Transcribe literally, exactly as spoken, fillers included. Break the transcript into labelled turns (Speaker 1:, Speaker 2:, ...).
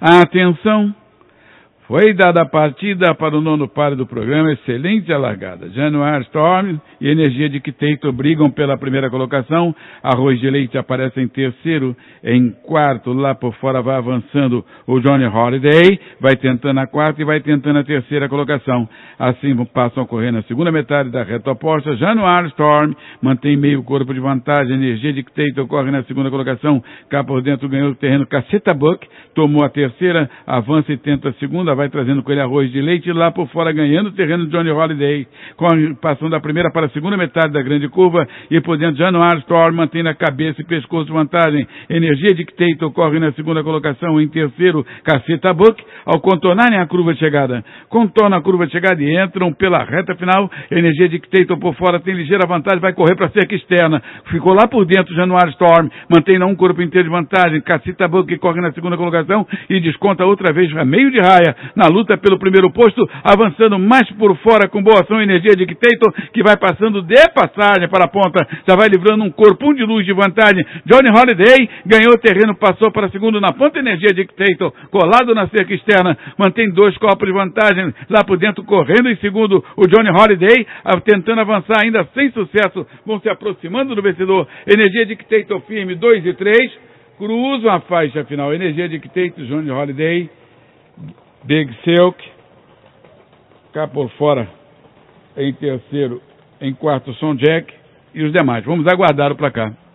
Speaker 1: Atenção! Foi dada a partida para o nono par do programa, excelente a largada. January Storm e Energia Dictator brigam pela primeira colocação. Arroz de Leite aparece em terceiro, em quarto, lá por fora vai avançando o Johnny Holiday, vai tentando a quarta e vai tentando a terceira colocação. Assim passam a correr na segunda metade da reta oposta. January Storm mantém meio corpo de vantagem. Energia Dictator corre na segunda colocação. Cá por dentro ganhou o terreno Caceta Buck, tomou a terceira, avança e tenta a segunda, vai trazendo com ele Arroz de Leite, lá por fora ganhando o terreno Johnny Holiday, passando da primeira para a segunda metade da grande curva, e por dentro January Storm mantém na cabeça e pescoço de vantagem. Energia Dictator corre na segunda colocação, em terceiro Caceta Buck, ao contornarem a curva de chegada. Contornam a curva de chegada e entram pela reta final. Energia Dictator por fora tem ligeira vantagem, vai correr para a cerca externa. Ficou lá por dentro January Storm, mantém na um corpo inteiro de vantagem. Caceta Buck que corre na segunda colocação e desconta outra vez a meio de raia na luta pelo primeiro posto, avançando mais por fora com boa ação. Energia Dictator, que vai passando de passagem para a ponta, já vai livrando um corpum de luz de vantagem. Johnny Holiday ganhou o terreno, passou para segundo na ponta. Energia Dictator, colado na cerca externa, mantém dois corpos de vantagem, lá por dentro correndo em segundo o Johnny Holiday, tentando avançar ainda sem sucesso, vão se aproximando do vencedor. Energia Dictator firme, dois e três, cruzam a faixa final. Energia Dictator, Johnny Holiday, Big Silk, cá por fora, em terceiro, em quarto, Som Jack e os demais. Vamos aguardar o placar.